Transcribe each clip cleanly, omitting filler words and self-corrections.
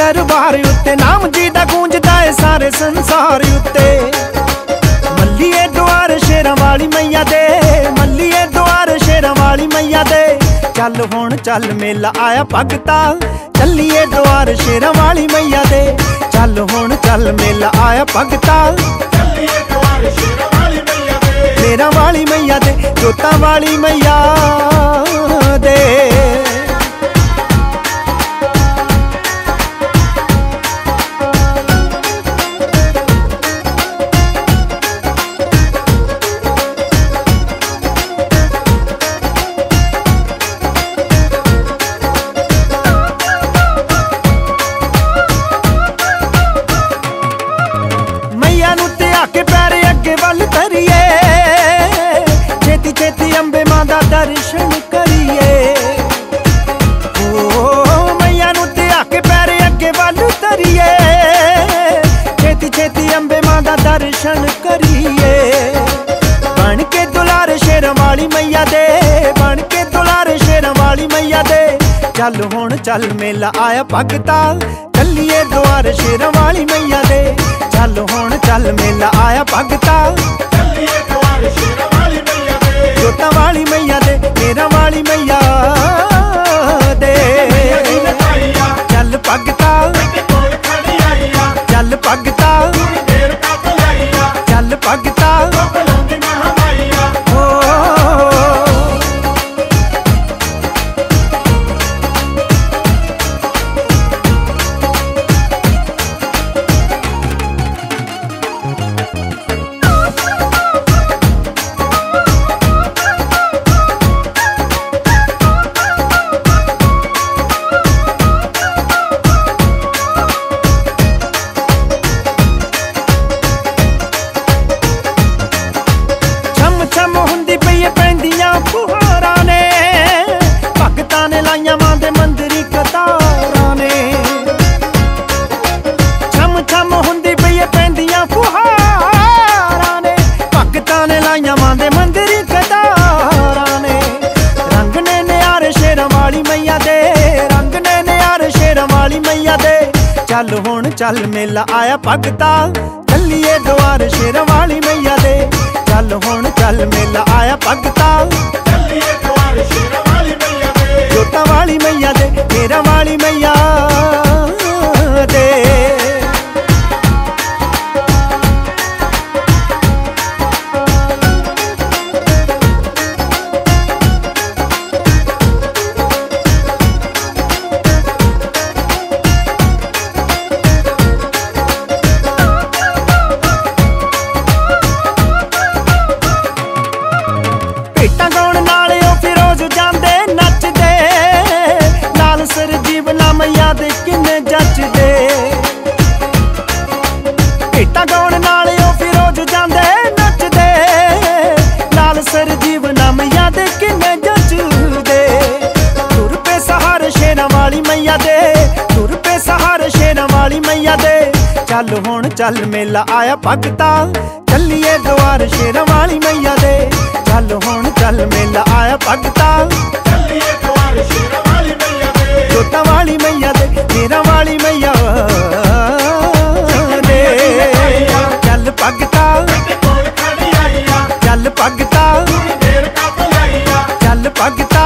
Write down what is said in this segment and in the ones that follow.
दरबार उत्ते नाम जी दा गूंजदा है सारे संसार उत्ते। मल्लीए द्वार शेरां वाली मैया दे, मल्लीए द्वार शेरां वाली मैया दे। चल हुण चल मेला आया भगता, चलिए द्वार शेरां वाली मैया दे। चल हुण चल मेला आया भगता, चलिए द्वार शेरां वाली मैया दे। शेरां वाली मैया दे, जोतां वाली मैया दे। छेती छेती अंबे मां दा दर्शन करिए। ओ मैया नूं ते आके पैरे अगे वल तरिए। छेती छेती अंबे मां दा दर्शन करिए। बन के दुलार शेरां वाली मैया दे, बन के दुलार शेरां वाली मैया दे। चल हुण चल मेला आया भगता, चलिए द्वार शेरां वाली मैया दे। चल हुण चल मेला आया भगता, चलिए द्वार शेरां वाली मैया दे। जोतां वाली मैया दे, शेरां वाली मैया दे। चल भगता, चल भगता, चल भगता, चल हुण चल मेला आया भगता, चलिए द्वार शेरां वाली मैया दे। चल हुण चल मेला आया भगता, चलिए द्वार शेरां वाली मैया दे। जोतां वाली मैया दे, शेरां वाली मैया दे। मैया दे किन्ने जचदे, भेटां गाउण नाल ओ फिरोज जांदे नचदे। लाल सरजीवना मैया दे किन्ने जचदे। तुर पे सहार शेरां वाली मैया दे, तुर पे सहार शेरां वाली मैया दे। चल हुण चल मेला आया भगता, चलिए द्वार शेरां वाली मैया दे। चल हुण चल मेला आया भगता, चलिए द्वार शेरां वाली मैया दे। जोतां वाली मैया दे, शेरां वाली मैया दे। चल भगता, चल भगता, चल भगता,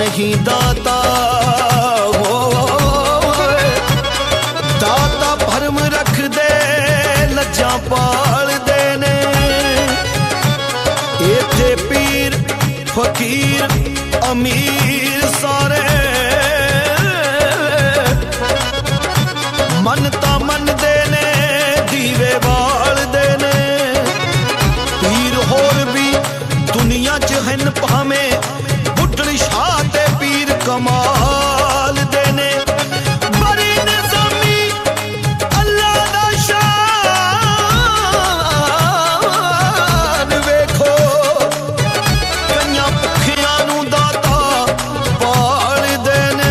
नहीं दाता हो दाता भरम रख दे लज्जा पाल देने इत्थे पीर फकीर अमीर सारे मनता मन देने दीवे बाल देने पीर होर भी दुनिया च हन भावें बुढ़ड़ी शाह ते पीर कमाल देने बड़ी निज़ामी अल्लाह दा शान वेखो कन्या भुखियां नू दाता पाल देने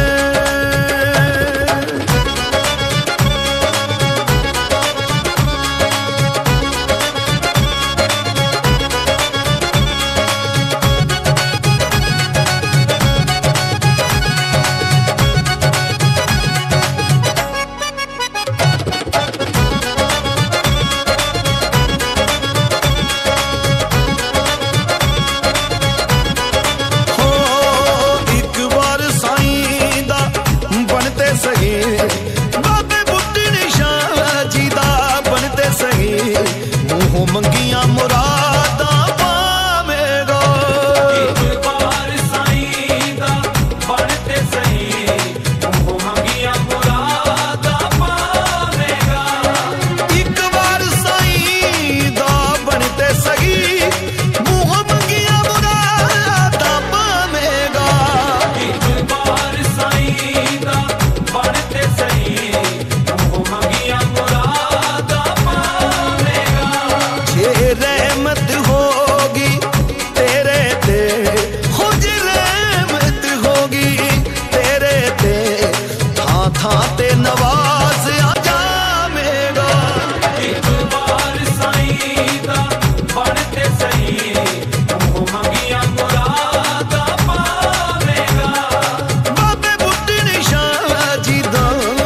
मंगियां मुरादा पावेगा एक बार साईं दा बनते सही मंगियां मुरादा पावेगा एक बार साईं दा बनते सही मंगियां मुरादा पावेगा एक बार साईं दा बनते सही मंगियां मुरादा पावेगा रहमत होगी तेरे ते खुद रहमत होगी तेरे ते थां थां ते नवाज आ जावेगा एक बार साईं दा बनते सही मंगियां मुरादा पावेगा बाबे बुढ़ड़ी शाह जी दा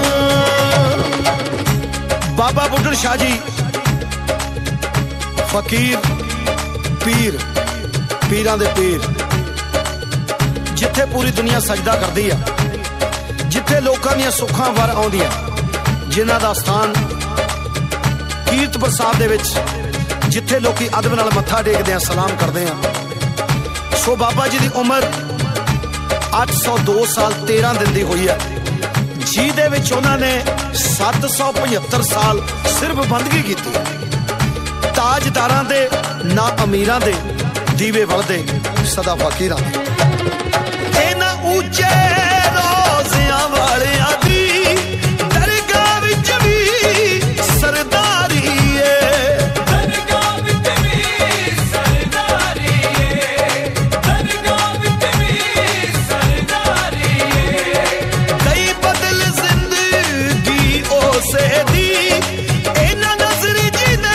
बाबा बुढ़ड़ी शाह जी फकीर पीर पीरां दे पीर जिथे पूरी दुनिया सजदा करदी है जिथे लोकां दी सुखां वर आउंदियां जिन्हां दा स्थान कीर्त प्रसाद दे विच जिथे लोकी अदब नाल मत्था टेकदे सलाम करदे हैं सो बाबा जी दी उम्र 802 साल 13 दिन दी होई है जी दे विच उन्हां ने 775 साल सिर्फ बंदगी कीती ताजदारां दे ना अमीरां दे दीवे वलदे सदा फकीरां दे इन्हां ऊंचे रोज़ियां वालियां दी दरगाह विच भी सरदारी है दरगाह विच भी सरदारी है दरगाह विच भी सरदारी है कई बदल जिंदगी ओसे दी इन्हां नज़र जिने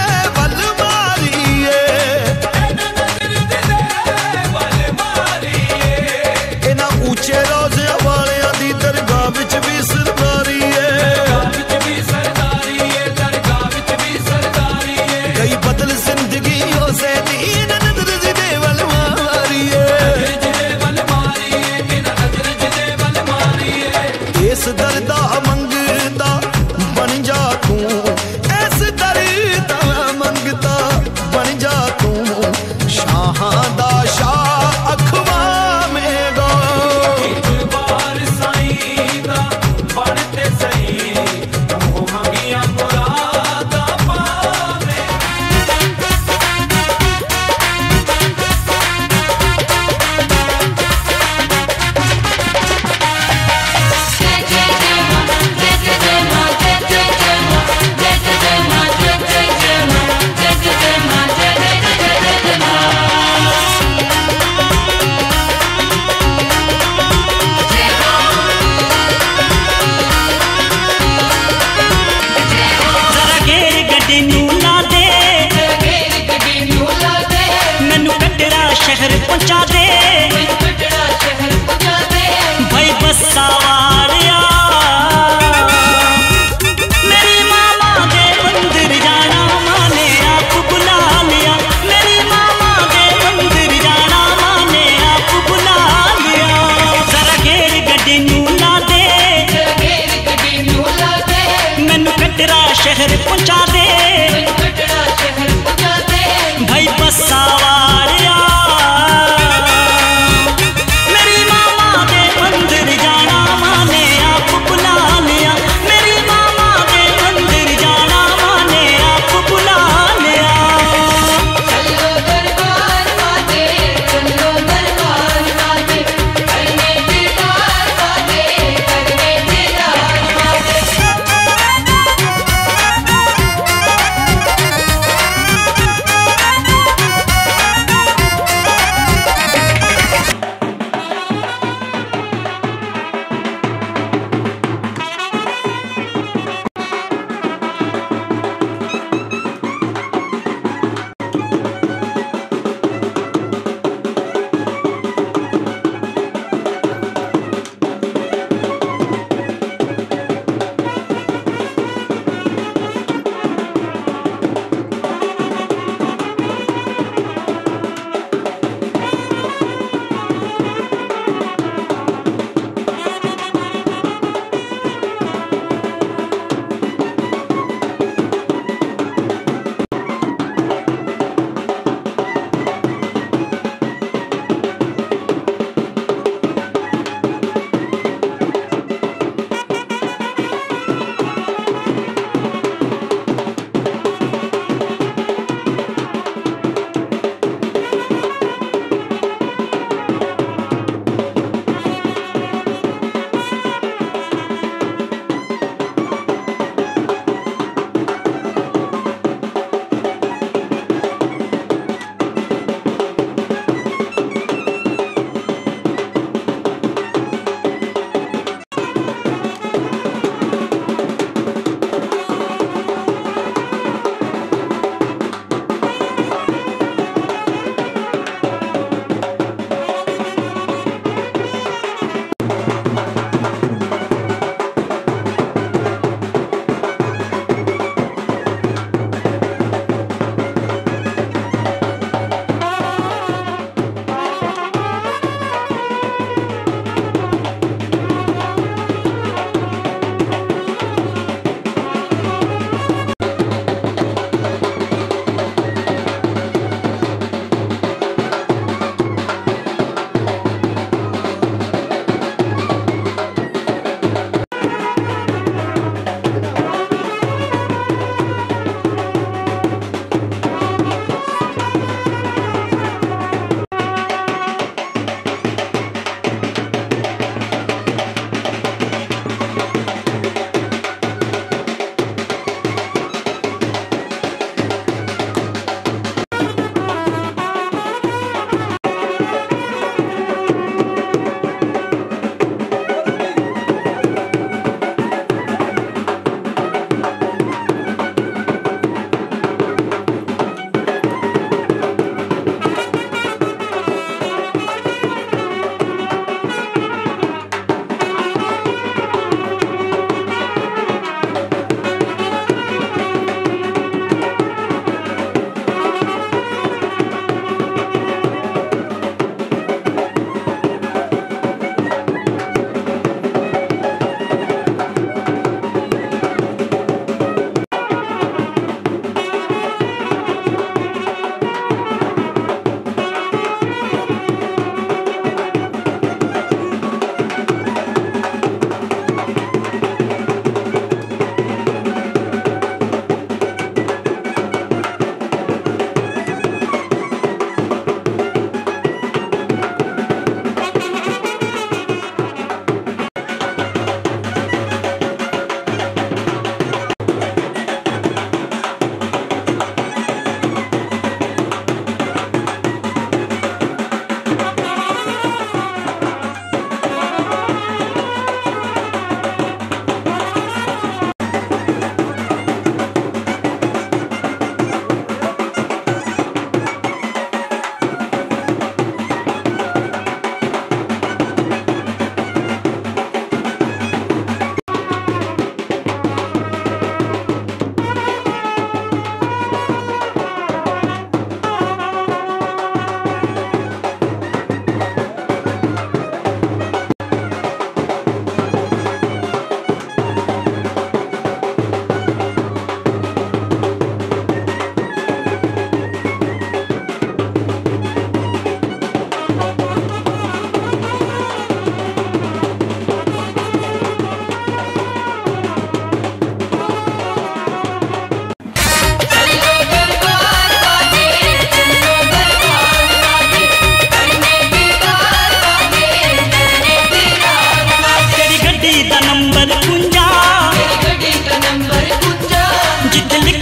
दरदा मंगदा बन जा तू इस दरदा मंगदा बन जा तू शाहां दा शाह अखवावेगा एक बार साईं दा बनते सही मंगियां मुरादा पावे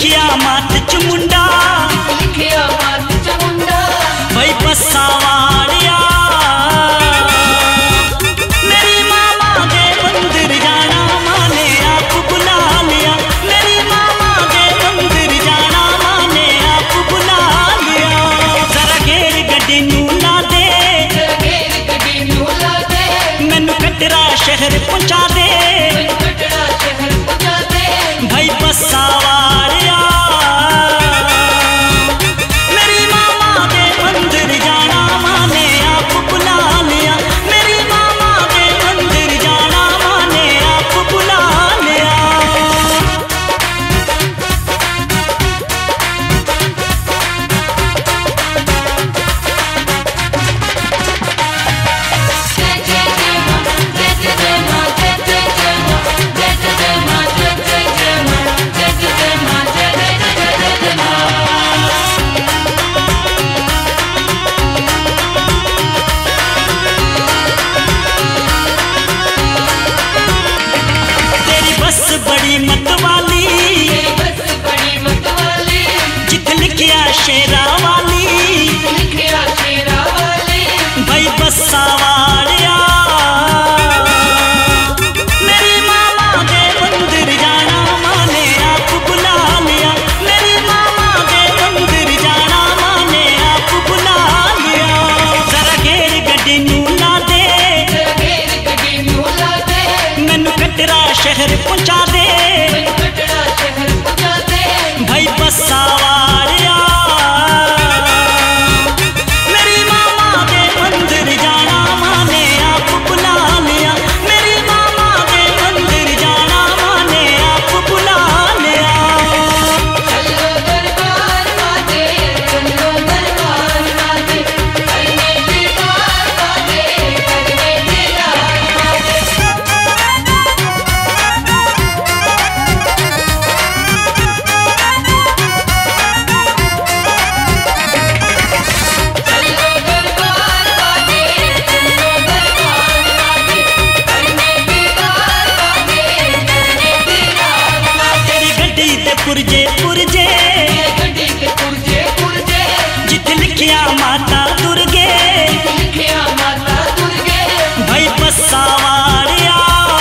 लिखिया मात च मुंडा भाई बस्सा वालिया मेरी मामा दे मंदिर जाना माने आप बुला लिया मेरी मामा दे मंदिर जाना माने आप बुला लिया जरा घेर गड्डी नू ला दे मैनू कटरा शहर पहुंचा दे भाई बस्सा वालिया मेरी मामा दे मंदिर जाना माने आप बुला लिया मेरी मामा दे मंदिर जाना माने आप बुला लिया तेरी बस बड़ी मतवाली जित लिखिया शेरा वाली भाई बस्सा वालिया मेरी मामा दे मंदिर जाना माने आप बुला लिया मेरी मामा दे मंदिर जाना माने आप बुला लिया जरा घेर गड्डी नू ला दे मैनू कटरा शहर पहुंचा दे भाई बस्सा वालिया मेरी मामा दे मंदिर जाना माने आप बुला लिया मेरी मामा दे मंदिर जाना माने आप बुला लिया तेरी गड्डी ते पुरजे पुरजे जित लिखिया माता दुर्गे भाई बस्सा वालिया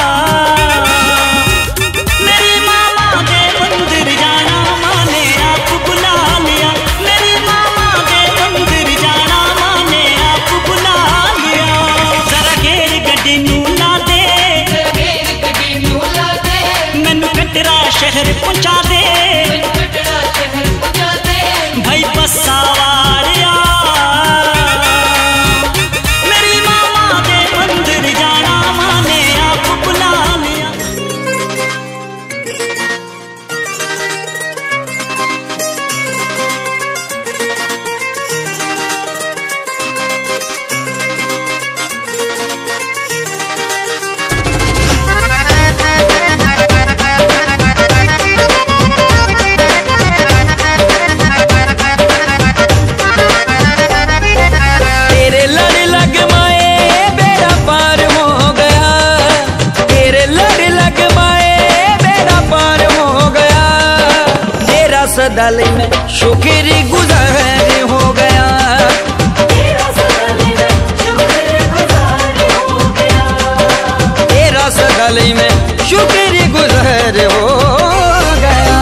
मेरी मामा दे मंदिर जाना माने आप बुला लिया मेरी मामा दे मंदिर जाना माने आप बुला लिया जरा घेर गड्डी नू ला दे मैनू कटरा शहर पहुंचा दे भाई बस्सा वालिया मेरी मामा दे मंदिर जाना माने आप बुला लिया तेरे लड़ लग माए बेड़ा पार हो गया तेरे लड़ लग माए बेड़ा पार हो गया तेरा सदल में शुक्र गुजार हो गया तेरा सदल में शुक्र गुजार हो गया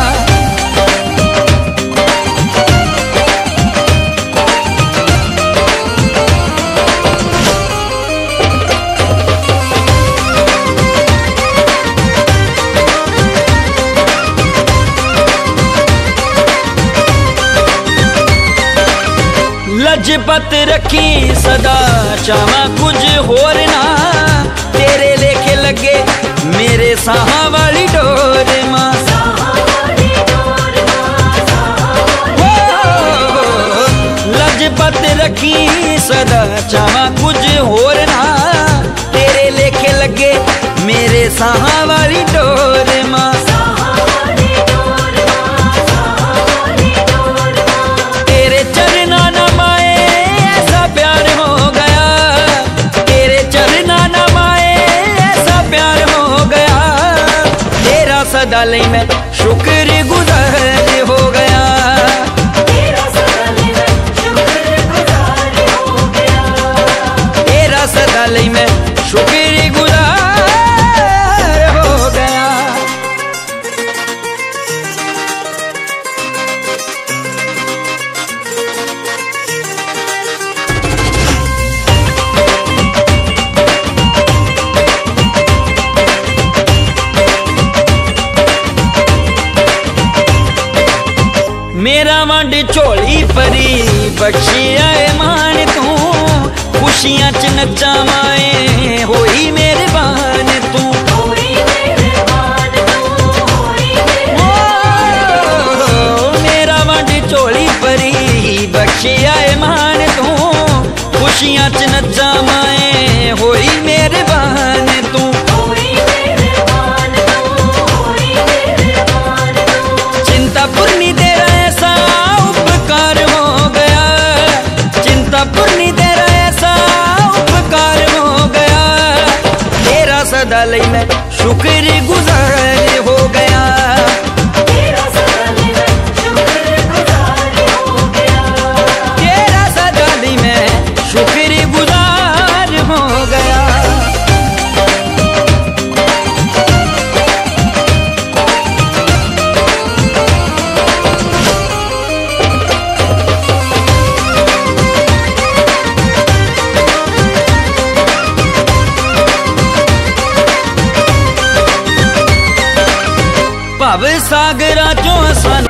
लजपत रखी सदा चावा कुछ होर ना तेरे लेखे लगे मेरे साहा वाली डोर मां लजपत रखी सदा चावा कुछ होर ना तेरे लेखे लगे मेरे साहा वाली डोर मां तेरे चरना न माए ऐसा प्यार हो गया तेरे चरना न माए ऐसा प्यार हो गया तेरा सदा ले मैं शुक्र गुजार हो झोली परी बख्शी आए मान तू खुशियां च नचा माए होई मेहरबान तू मेरा वंड झोली परी बख्शी आए मान तू खुशियां च नचा माए होई मेहरबान तू चिंतापुरनी तेरा ऐसा उपकार हो गया चिंतापुरनी तेरा ऐसा उपकार हो गया तेरा सदा लई मैं शुक्र गुजार हो गया तेरा सदा लई मैं शुक्र गुजार हो गया भव सागरा चो सन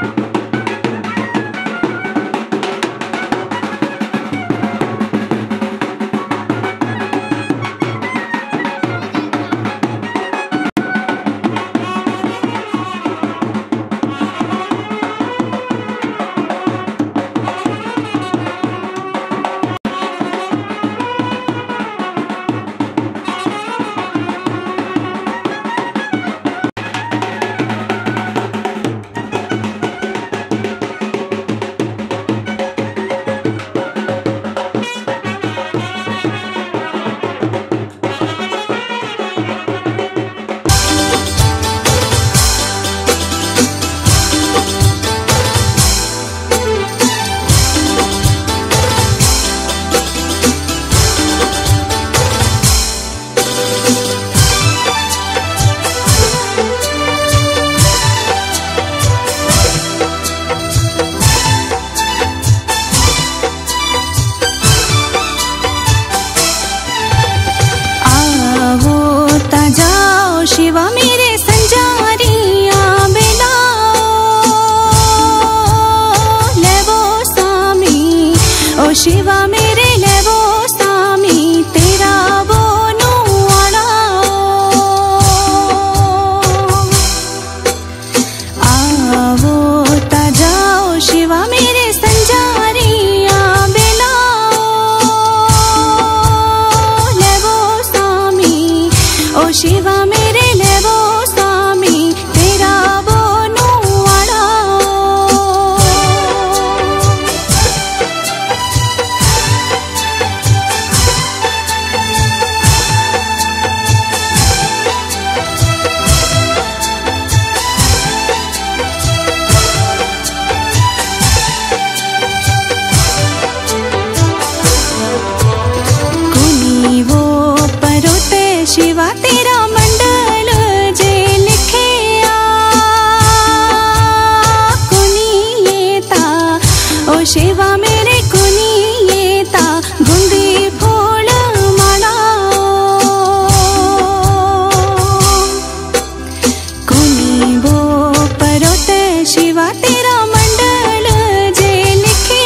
शिवा मेरे संजारिया बेलाओ लेवो सामी ओ शिवा मेरे लेवो सामी तेरा बोनू आवो ता जाओ शिवा मेरे संजारिया बेलाओ लेवो सामी ओ शिवा मेरे लेवो सामी तेरा बोनू कुनी वो परोते शिवा तेरा मंडल जे लिखे कुनी ये ता ओ शिवा मेरे कुनी ये ता गुंदी फूल माला कुनी वो परोते शिवा तेरा मंडल जे लिखे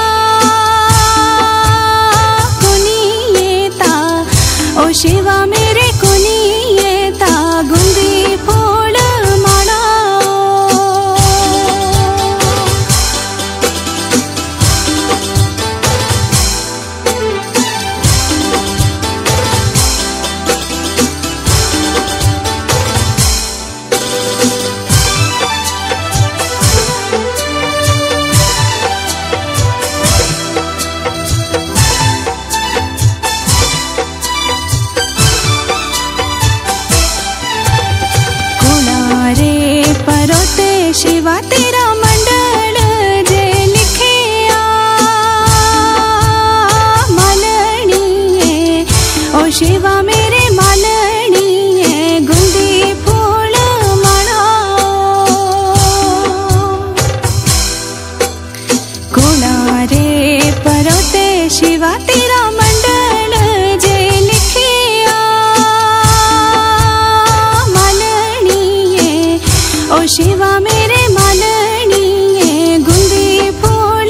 कुनी ये ता ओ शिवा मेरे कुनी ये ता गुंदी फूल माला शिवा तेरा मंडल जे लिखे मालनी ओ शिवा मेरे मालनी गुंदी फूल माला कोना रे परोते शिवा तेरा मंडल जे लिखे मालनी ओ शिवा मेरे मालनी गुंदी फूल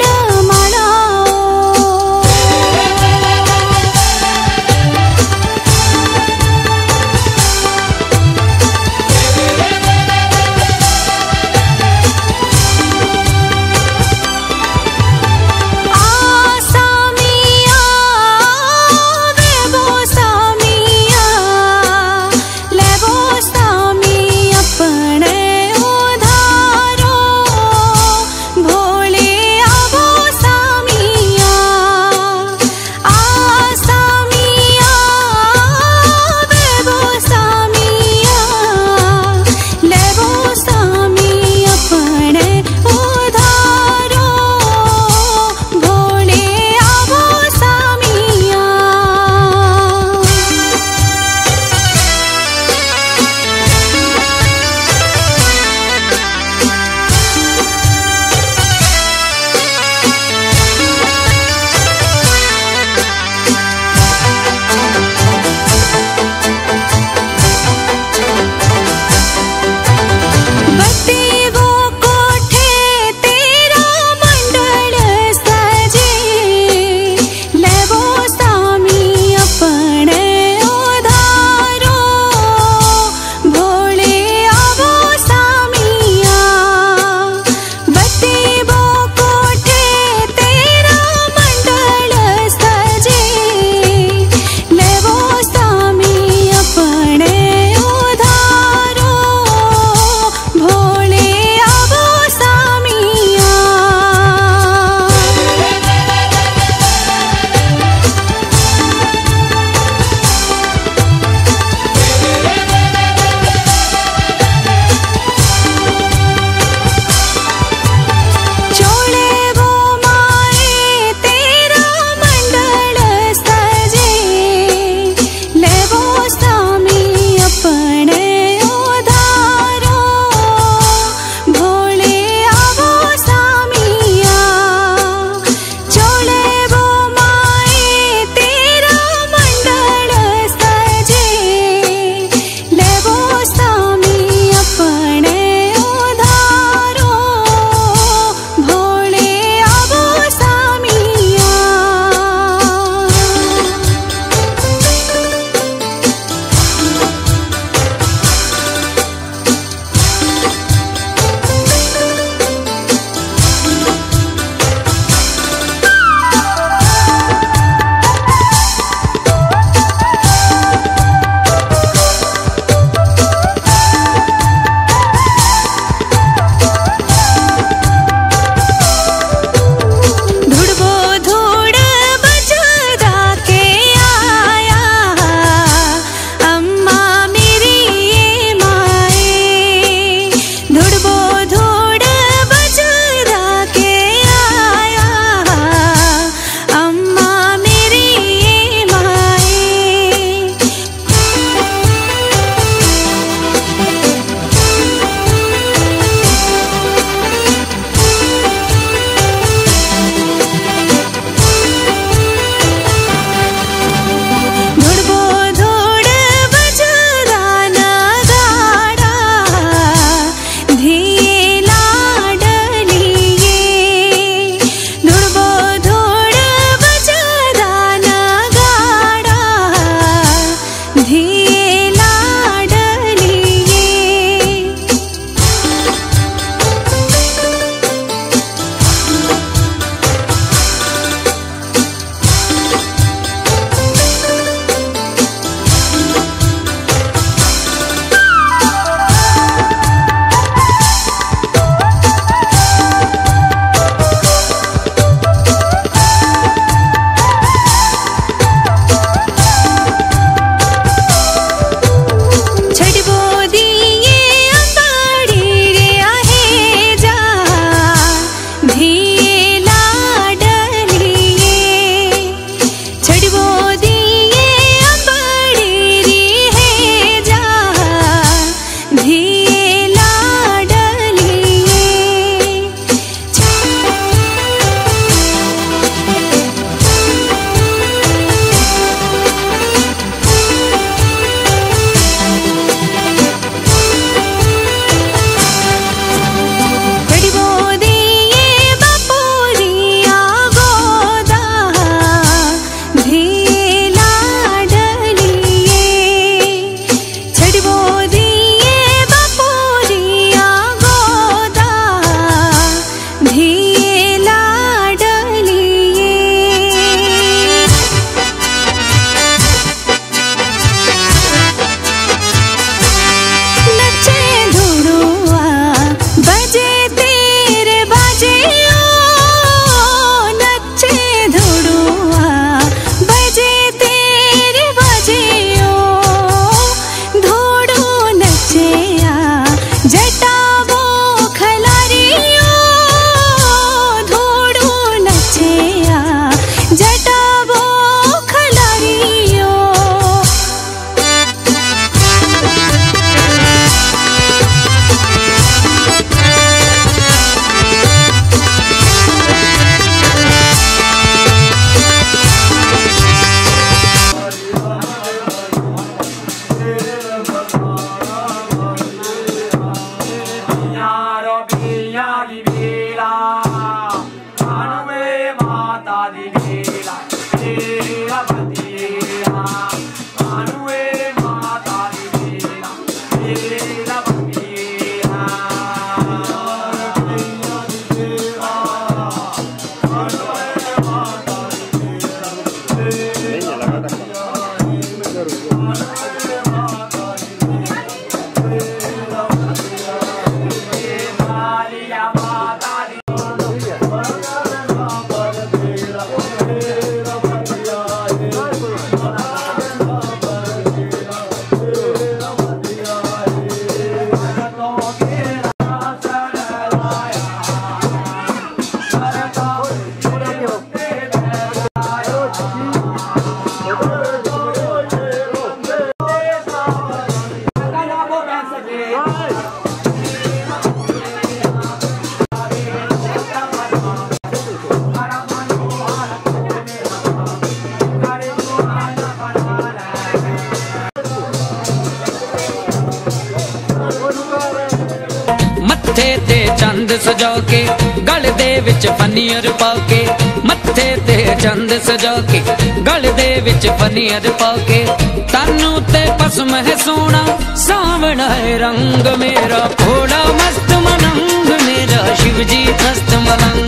मत्थे ते चंद सजा के गल दे विच फनीर पाके मत्थे ते चंद सजा के गल दे विच फनीर पाके तन्नू ते पसम है सोना सावना है रंग मेरा घोड़ा मस्त मलंग मेरा शिव जी मस्त मलंग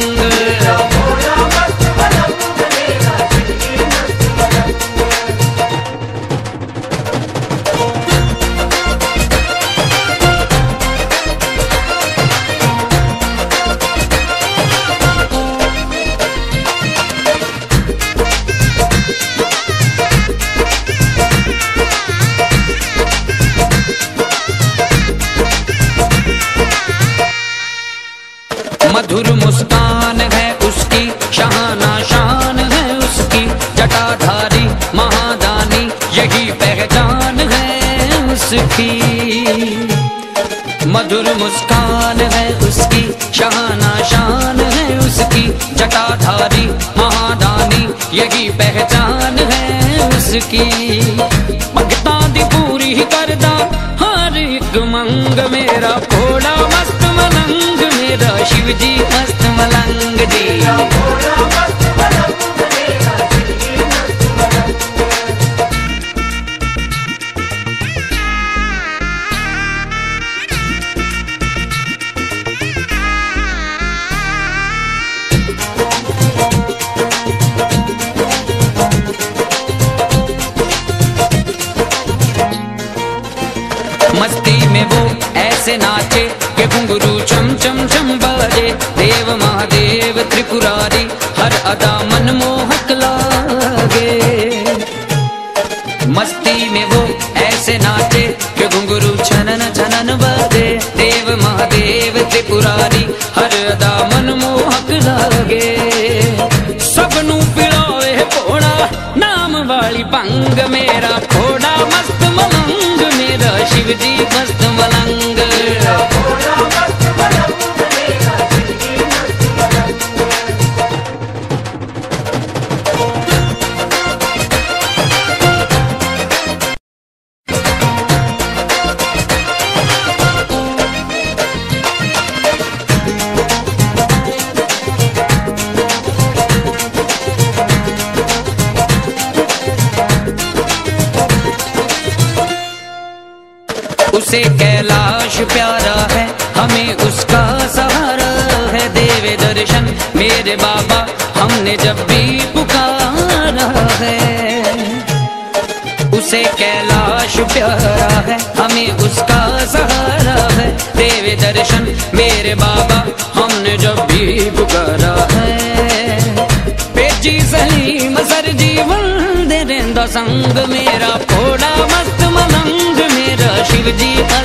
मधुर मुस्कान है उसकी शहाना शान है उसकी जटाधारी महादानी यही पहचान है उसकी मधुर मुस्कान है उसकी शहाना शान है उसकी जटाधारी महादानी यही पहचान है उसकी भगतां दी पूरी ही करदा हर एक मंग मेरा भोला मस्त मलंग मेरा शिव जी मस्त मलंग जी मस्ती में वो ऐसे नाचे कि घुंघरू चम चम चम बाजे देव महादेव त्रिपुरारी हर अदा मनमोहक लागे मस्ती में वो ऐसे नाचे कि घुंघरू छनन छनन बाजे देव महादेव त्रिपुरारी हर अदा मनमोहक लागे सबनू पिलावे भोला नाम वाली भंग मेरा घोड़ा मस्त मलंग मेरा शिव जी मस्त मलंग उसे कैलाश प्यारा है हमें उसका सहारा है देवे दर्शन मेरे बाबा हमने जब भी पुकारा है उसे कैलाश प्यारा है हमें उसका सहारा है देवे दर्शन मेरे बाबा हमने जब भी पुकारा है पेजी सलीम सर जीवन दे रेंदा संग मेरा घोड़ा मस्त मलंग मेरा शिव जी